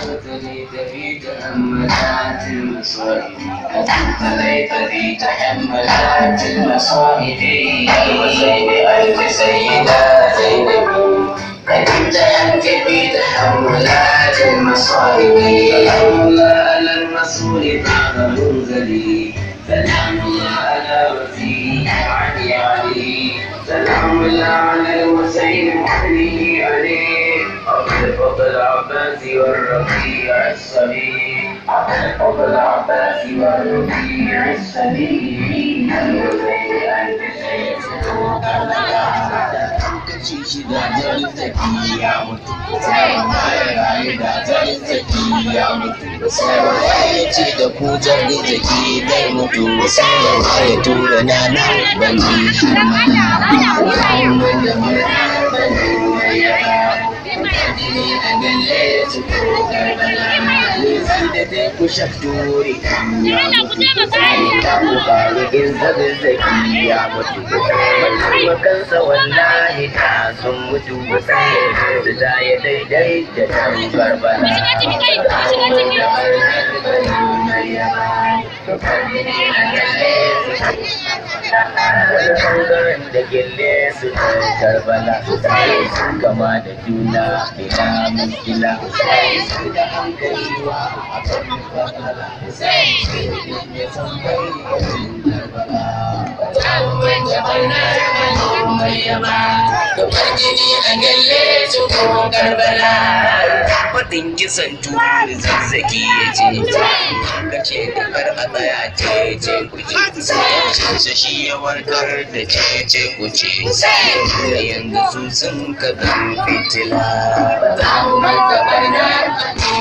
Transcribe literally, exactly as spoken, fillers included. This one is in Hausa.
ابتليت في تأملات المصائب ابتليت في تحملات المصائب الحسين أنت سيدة زينب قد امتحنت في تحملات المصائب سلام الله على الرسول بعد منزلي سلام الله على وسيم علي علي سلام الله على الحسين علي علي فوق العباس والربيع الصبي فوق العباس والربيع الصبي الحسين أنت سيدنا kace shi da jarin zaki ya mutu sai ya rayu da jarin zaki ya mutu sai ya ce da ku jarin zaki dai mutu sai ya tura nana ban ji shi ku shafturi ya mutu sai ta ku faru in zaga zaki ya mutu makansa wallahi ta sun mutu sai su ta ya daidai da tan Karbala ɓangaren da gelle su Karbala sai su kama da juna bila muskila sai su da hankali wa a kan Karbala sai su da san bai Karbala Faɗin kisan turi zazzaki ya ce kace da kar a tsaya ce ce ku ce shi ya warkar da ce ce ku ce yanzu su sun ka fitila ba za mu manta barna